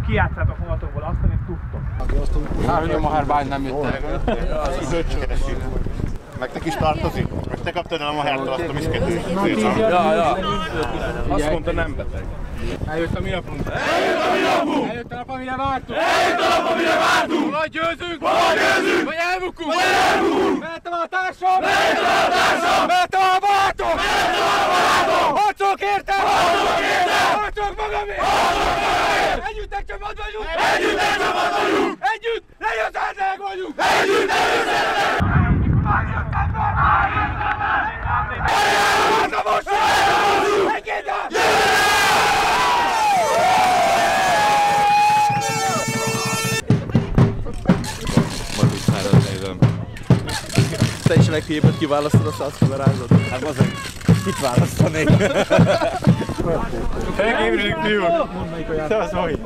kijátszátok magatokból azt, amit tudtok. Hát, hogy a Mahárbány nem jött el. Meg te kis tartozik? Meg te kaptad el a Mahártól azt a miszketős? Ja. Azt mondta, nem beteg. Eljött a mi napunk. Eljött a nap, amire vártunk. Vagy győzünk, vagy elbukunk. Mehettem a társam. Mehettem a barátom. Harcolok értem. Harcolok magamért. Együtt egy csapat vagyunk. Együtt legyőzhetetlenek vagyunk. Te is leghívod, kiválasztod a százkamerázat? Hát azért, kit választanék? Elképzeljük, fiúk! Te az vagy!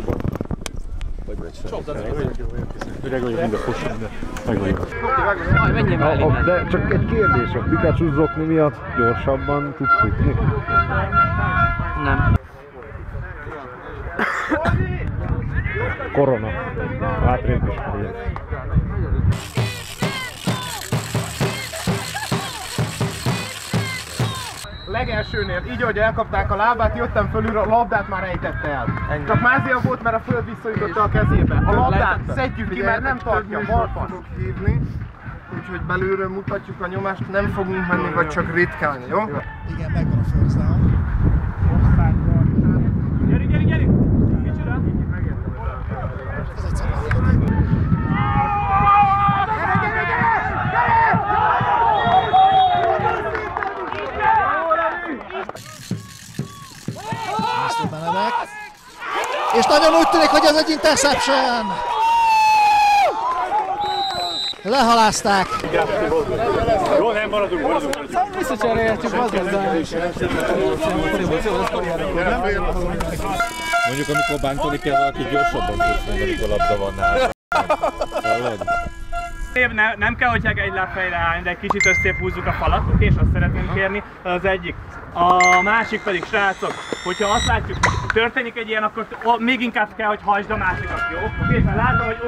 Öreg vagyok, mind a fosson, de meg vagyok. Menjél már innen. De csak egy kérdés, a Pikachu zokni miatt gyorsabban tudsz futni? Nem. Korona. Hátrébb is megy. Legelsőnél, így ahogy elkapták a lábát, jöttem fölülről, a labdát már ejtette el. Csak mázia volt, mert a föld visszajutotta a kezébe. A labdát szedjük ki, mert nem tartja a balfan. Fogok hívni, úgyhogy belülről mutatjuk a nyomást, nem fogunk menni, vagy csak ritkán, jó? Igen, megvan a first down. Gyerünk! Micsoda? Ez egyszer megérni. Benedek. És nagyon úgy tűnik, hogy ez egy interception! Lehalázták! Jó, nem maradunk. Visszacserélhetjük hozzá. Mondjuk amikor bántani kell valaki, gyorsabban tudsz meg, amikor labda van nála. Hallod? Nem kell, hogy egy lábfejre állni, de egy kicsit összép húzzuk a falat, és azt szeretném kérni, az egyik. A másik pedig, srácok, hogyha azt látjuk, hogy történik egy ilyen, akkor még inkább kell, hogy hajtsd a másikat, jó? Oké, mert látom, hogy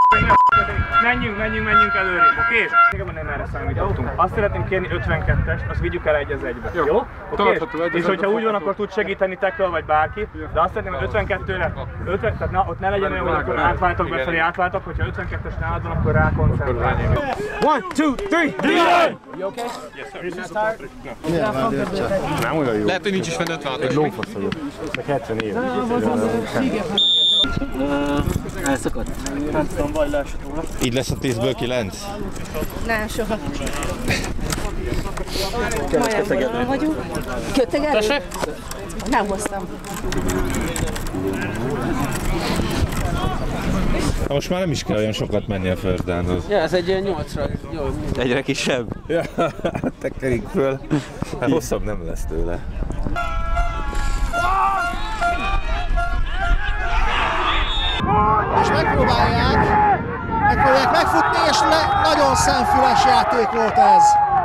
menjünk előrébb, oké? Nekem nem erre számítottunk. Azt szeretném kérni 52-est, azt vigyük el 1-1-be, jó? Oké? És hogyha úgy van, akkor tud segíteni tackle vagy bárki, de azt szeretném, hogy 52-re, tehát ott ne legyen olyan, hogy akkor átváltok befelé, átváltok, hogyha 52-es nálad van, akkor rá koncentrálni. 1, 2, 3, D-line! You okay? Yes, sir. Nem olyan jó. Lehet, hogy nincs is fenn 56. Egy lófasz vagyok. Meg 70 év. Elszakadt. Nem tudom, vagy leesett róla. Így lesz a 10-ből 9? Nem, soha. Majamból vagyunk. Kötegelő? Tessék? Nem hoztam. Most már nem is kell olyan sokat menni a first downhoz. Ja, ez egy ilyen 8-ra. Jó. Egyre kisebb? Ja, tekerik föl. Hát hosszabb nem lesz tőle. És megpróbálják megfutni, és nagyon szemfüles játék volt ez.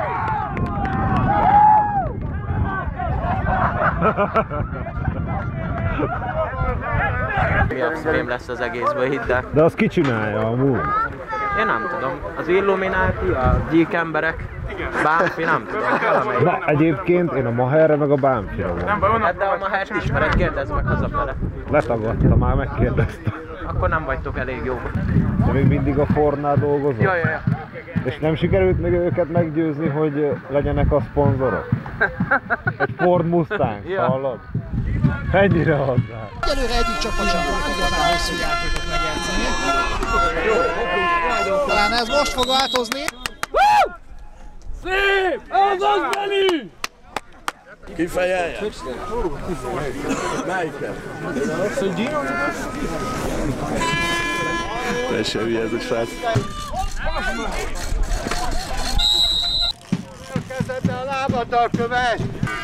Milyen frame lesz az egészből, hidd el. De azt ki csinálja amúgy? Én nem tudom. Az Illuminati, a gyík emberek, Bánfi, nem tudom. Na, egyébként én a Maherre meg a Bánfira van. Hát de a Mahert ismered, kérdezz meg hazafele. Letagadta, már megkérdezte. Akkor nem vagytok elég jók. De még mindig a Fordnál dolgozol? Ja. És nem sikerült még őket meggyőzni, hogy legyenek a szponzorok? Egy Ford Mustang, hallod? Ennyire hozzá. Egyelőre egyik csapat sem tudott igazán hosszú játékot megjátszani. Talán ez most fog változni. Szép! Ez az Beli! Kifejelje! Teljesen hülye ez a srác. Kezdett a lábat a köves!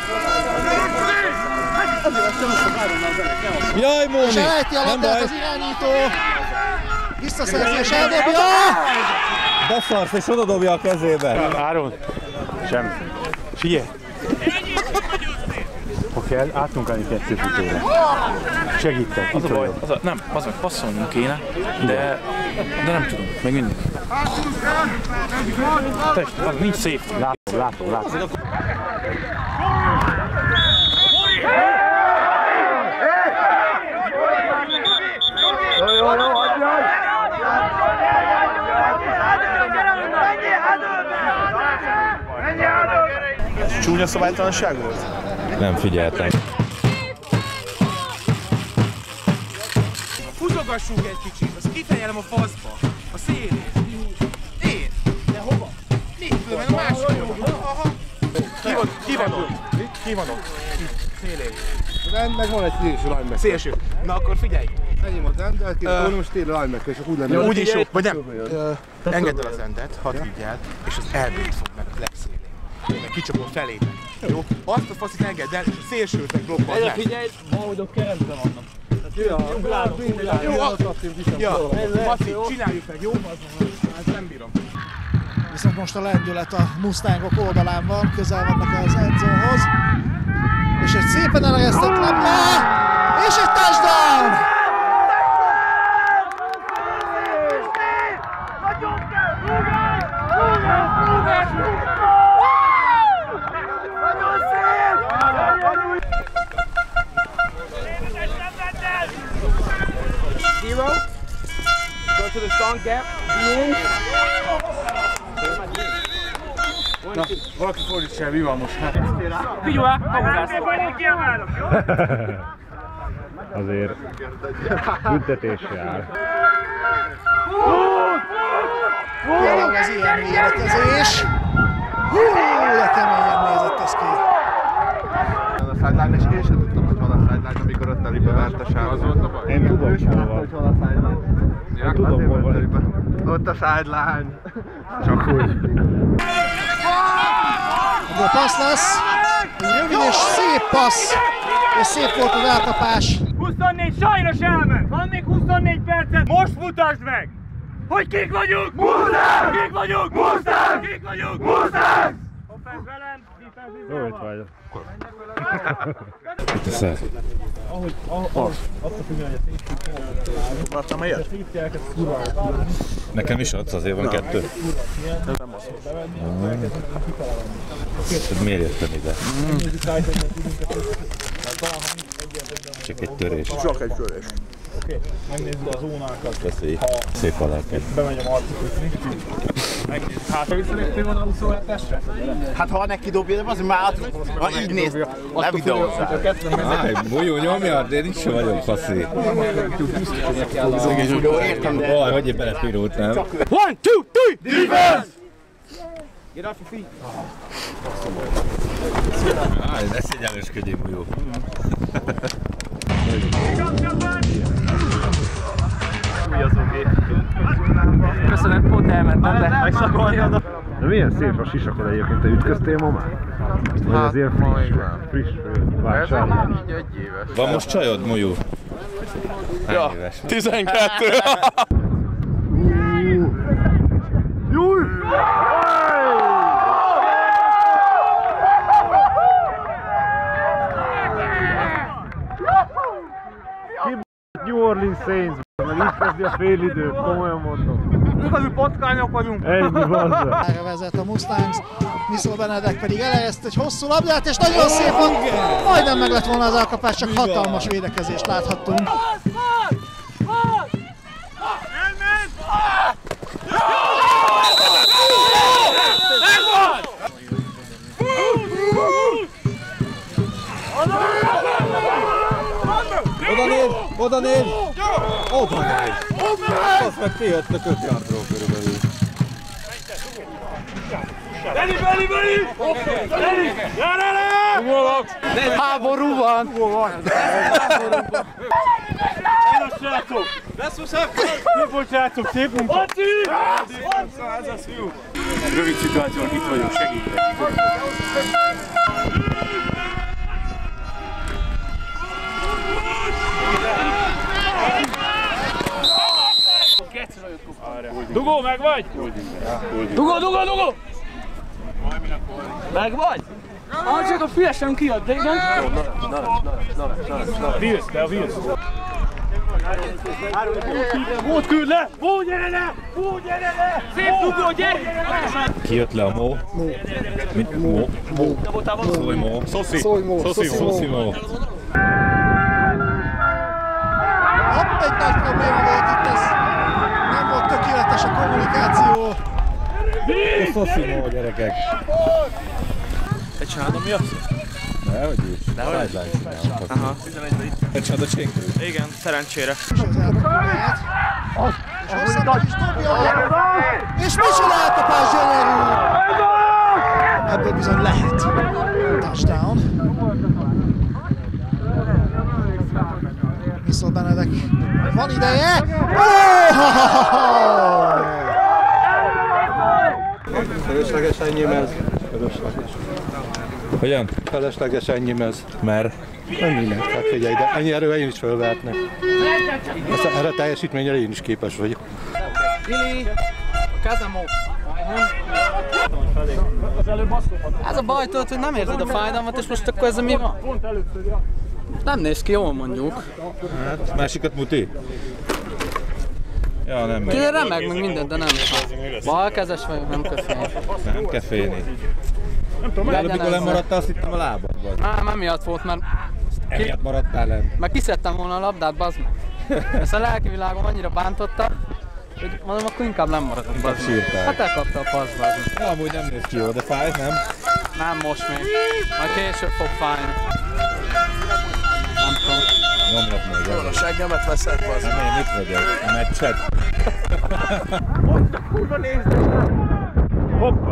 Jaj, Móni! És elejti a labdát az irányító. Visszaszerzi és eldobja! Beszarsz és odadobja a kezébe. Áron! Semmi. Figyelj! kell, áttunk állni 2 futóra. Segítek, az a baj, nem, az meg passzolnunk kéne, de nem tudom, még mindig. Test, az nincs safety. Látom. Jó, adjad! Csúnya szabálytalanság volt? Nem figyeltem. Futogassunk egy kicsit, azt kitenyelem a faszba, a szélét. Én? De hova? Mit? Mert a másik. Ki van ott? Szélén. Meg van egy szélső linebacker. Szélső. Na akkor figyelj. Enyém az ender, most téli linebacker, és úgy lenne. Úgy is jó, vagy nem. Engedd el az endet, hadd higgyel, és az elbét fog meg a legszélén. Meg kicsapom felé. Jó? Azt a faszit engedd el, és a szélsőt meg blokkod meg. Figyelj, valahogy ott keresztben vannak. Jó, Maci, csináljuk meg, jó? Ezt nem bírom. Viszont most a lendület a Mustangok oldalán van, közel vannak az endzónhoz. És egy szépen elegesztett labda, és egy touchdown! Zero. Go to the strong gap. Na, valaki fordítsa el, mi van most? Figyelj, pauzáztok. Azért büntetésre áll. Például az ilyen védekezés. Hú, de keményen nézett ez ki. A sideline, és én sem tudtam, hogy hol a sideline, amikor ott elébe vert a sávot. Én tudom, hol van. Én tudom, hol van. Ott a sideline. Csak úgy. Ebből passz lesz. Egy rövid és szép passz. És szép volt az elkapás. 24, sajnos elment! Van még 24 percet, most mutasd meg! Hogy kik vagyunk? Mustang! Kik vagyunk? Mustang! Kik vagyunk? Mustang! Offense velem, defense Jó, itt vagy. Mit teszel? Nekem is adsz, azért van 2. Miért jöttem ide? Csak egy törés. Csak egy törés. Megnézzük a zónákat. Köszi. Szép aláket. Bemegy a Marci futni. Megnézzük hátra visszaléptő van a 27-esre? Hát ha neki dobja, de azért már így néz. Ne videózzál. Bolyó nyomja, de én is vagyok faszi. Jó, értem, de... Vaj, hogy én belepirult, nem? 1, 2, 3! Defense! Get off your feet. Ne szégyenlősködjél, Bolyó. Köszönöm, pont elmentem, de megszakoltad. De milyen szép a sisakod egyébként, te ütköztél ma már? Vagy az ilyen friss vásárlás? Van most csajod, Molyó? Ja, 12. Júj! New Orleans Saints, meg így kezdi a félidőt, komolyan mondom. Igazi patkányok vagyunk. Ennyi bazzá. Erre vezet a Mustangs, Miszol Benedek pedig elejeszt egy hosszú labdát, és nagyon szép volt. Majdnem meg lett volna az elkapás, csak hatalmas védekezést láthattunk. Oda néz! Azt meg kijöttök 5 yardról körülbelül. Beli! Jár elő! Háború van! Énos srácok! Szép volt srácok, szép munka! Maci! Ez az jó! Rövid szituációban itt vagyok, segítek! Dugó, meg vagy? Dugó! Meg vagy? Csak a fülesem kijött, de igen. Vilsz, de a vilsz. Volt küld le! Ó, gyere le! Ó, gyere le! Szép dugó, gyere! Kijött le a Mó. Mit? Mó? Szolymó. Szolymó. Szoszimó. Hopp, egy nagy probléma volt itt, ez nem volt tökéletes a kommunikáció. Szoszimó, gyerekek. Te csinálod, mi az? Dehogy is. Sideline csinálom. Aha. Te csinálod a csénkről. Igen, szerencsére. És az elbukóját. És hosszabban is dobja. És mit csinált a pás gyönyörű? Ebből bizony lehet. Touchdown. Miszol Benedek. Van ideje. Felesleges ennyi mez. Hogyan? Felesleges ennyi mez. Mert? Ennyinek, hát figyelj, de ennyi erővel én is fölvehetnek. Erre teljesítményre én is képes vagyok. Vili, a kezem ott. Ez a baj tudod, hogy nem érzed a fájdalmat, és most akkor ez mi van? Nem néz ki jól, mondjuk. Hát, másikat muti? Ja, nem Ki remeg meg mindent, de nem. Balkezes vagyok, nem kell félni. Nem kell félni. De amikor lemaradtál, azt hittem a lábadban. Nem miatt volt, mert... Emiatt maradtál el. Mert kiszedtem volna a labdát, bazd meg. Ezt a lelki világom annyira bántotta, hogy mondom, akkor inkább nem maradok, bazd meg. Hát elkapta a passz, bazd meg. Ja, amúgy nem néz ki jó, de fájt, nem? Nem most még. Majd később fog fájni. Nem tudom. Nyomlak meg. Jól a seggemet veszed, bazd. Nem, én itt vagyok. A meccset. Ott a kurva nézd! Hoppá!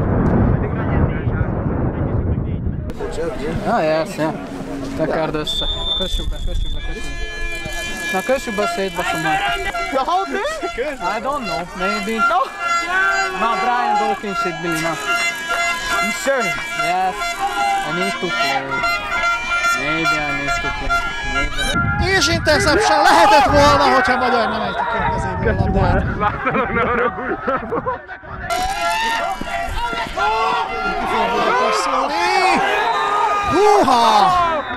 Ja, yes. Tekerd össze. Kössük be. Na, kössük be, szétbasom már. I don't know, maybe. No, Brian Dawkins should be enough. You sure? Yes, I need to play. Maybe I need to play. Maybe. És interception lehetett volna, hogyha magyar nem ejti ki a kezéből a labdát. Kifordul a passzolni. Húha!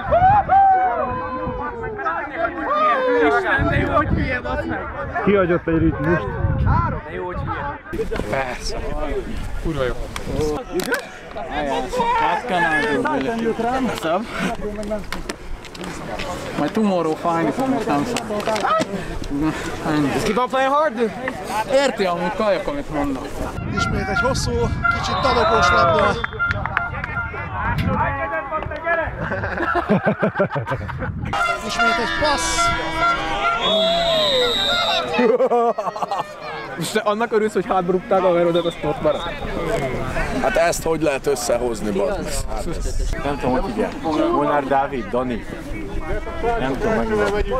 Kihagyott egy ritmust. De jó, hogy hülye. Persze. Kurva jó. What can I do? What's up? My tomorrow fine, most nem számít. Just keep on playing hard, dude. Érti amúgy kajak, amit mondok. Ismét egy hosszú, kicsit dadogós labda. Ismét egy passz. Most te annak örülsz, hogy hátrúgták a verodat, azt ott marad? Hát ezt hogy lehet összehozni, bazd? Nem tudom, hogy hívják. Molnár Dávid, Dani. Nem tudom megmondani.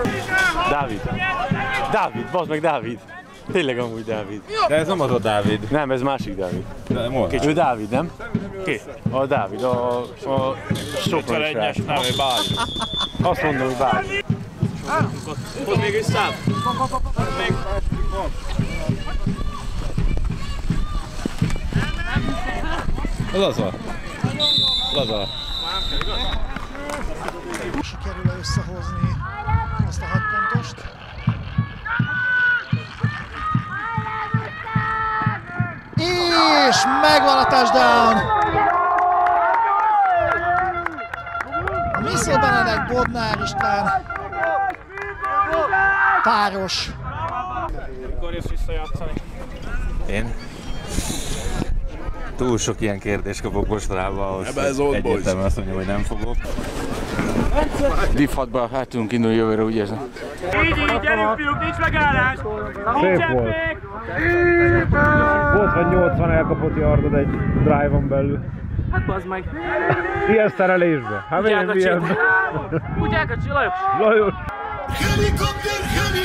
Dávid, bazd meg Dávid. Tényleg amúgy Dávid. De ez nem az a Dávid. Nem, ez másik Dávid. De Molnár. Ő Dávid, nem? Ki? A Dávid, a Sopron srác. Nem, ő Báli. Azt mondom, hogy Báli. Hozd még vissza! Laza. Sikerül összehozni ezt a 6 pontost. És megvan a touchdown! A Miszol Benedek, Bodnár István páros. Mikor jössz visszajátszani? Én? Túl sok ilyen kérdést kapok mostanában ahhoz, hogy egyértelműen azt mondja, hogy nem fogok. Div 6-ba hát tudunk indulni jövőre, úgy érzem. Így, gyerünk fiúk, nincs megállás! Szép volt. Volt vagy 80 elkapott yardod egy drive-on belül. Hát bazd meg. Ilyen szerelésbe. Hát milyen? Úgy elkacsi, Lajos! Lajos! Helikopter!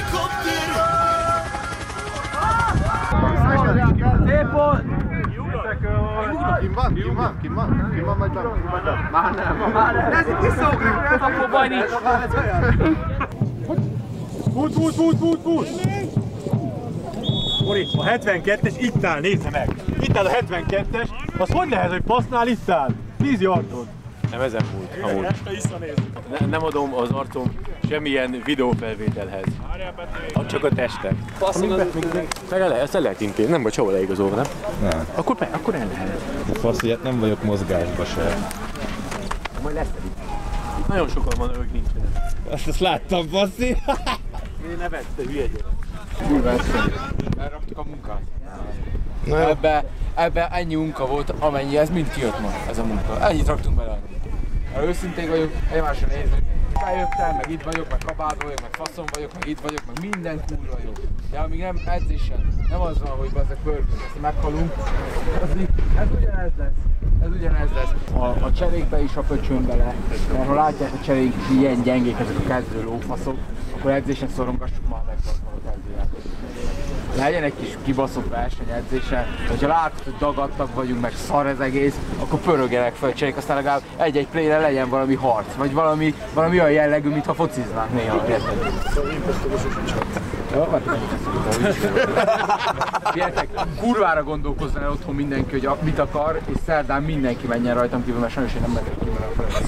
Szép volt! Kim van, majd be. Már nem. Ez itt visszaugrik, akkor baj nincs. Fut! Mori, a 72-es itt áll, nézze meg! Itt áll a 72-es, az hogy lehet, hogy passznál itt áll? Vízi arcod! Nem ezen múlt, amúgy. Nem adom az arcom semmilyen videófelvételhez. Csak a testek. Ezt el lehet intézni, nem vagy sehol leigazolva, nem? Nem. Akkor el lehet. Faszi, nem vagyok mozgásba se. Majd lesz pedig. Itt nagyon sokan van, ők nincsenek. Ezt láttam, Faszi! Én nevetsz, te hülye gyerek. Kurva egyszerű. Elraktuk a munkát. Ebbe ennyi munka volt, amennyi ez mind kijött ma, ez a munka. Ennyit raktunk bele. Ha őszintén vagyok, egymásra nézünk. Eljöttem, meg itt vagyok, meg kabádban vagyok, meg faszom vagyok, meg itt vagyok, meg minden kurva jó. De amíg nem edzésen, nem az van, hogy bazzak pörgünk, ezt meghalunk. Ez ugyanez lesz. A cserékbe is a pöcsön bele. Mert ha látják a cserék ilyen gyengék, ezek a kezdő lófaszok, akkor edzésen szorongassuk már meg a kezdőjátékot. Legyen egy kis kibaszott versenyedzése, hogyha látod, hogy dagadtak vagyunk, meg szar ez egész, akkor pörögjenek fel a cserék, aztán legalább egy-egy playre legyen valami harc, vagy valami olyan jellegű, mintha fociznánk néha, érted? Figyeljetek, kurvára gondolkozzon el otthon mindenki, hogy mit akar, és szerdán mindenki menjen rajtam kívül, mert sajnos én nem megyek kívül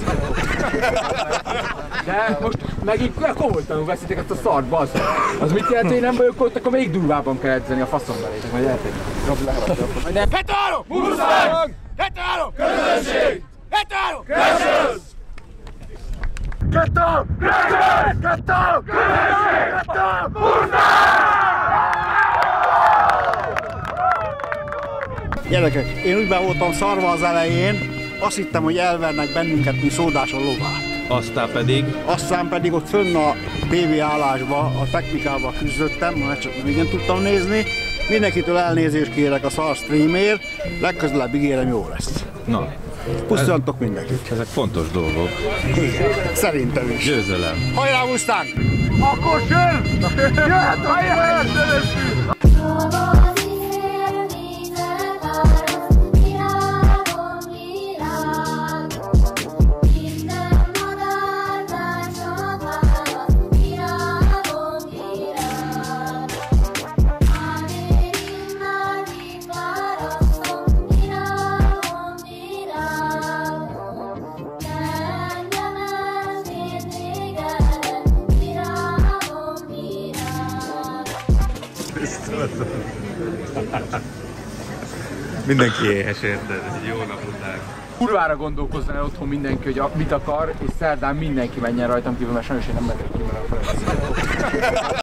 a de most megint komolytalanul veszitek ezt a szart, bazd! Az mit jelenti, hogy nem vagyok ott, akkor még durvábban kell edzeni a faszom belétek, majd elték. Petáló! Muszáj! Petáló! Közönség! Petáló! Közös! Kettő! Közös! Kettő! Közösség! Kettő! Gyerekek, én úgy be voltam szarva az elején, azt hittem, hogy elvernek bennünket, mint szódáson lovát. Aztán pedig ott fönn a TV állásba, a technikával küzdöttem, mert csak még nem tudtam nézni. Mindenkitől elnézést kérek a szar streamért, legközelebb ígérem, jó lesz. Na. Pusztuljatok mindenkit. Ezek fontos dolgok. Igen, szerintem is. Győzelem. Hajrá, Mustang! Akkor jön! Jöhet a jön! Mindenki éhes, érted? Egy jó nap után. Kurvára gondolkozzon el otthon mindenki, hogy mit akar, és szerdán mindenki menjen rajtam kívül, mert sajnos én nem megyek kívül a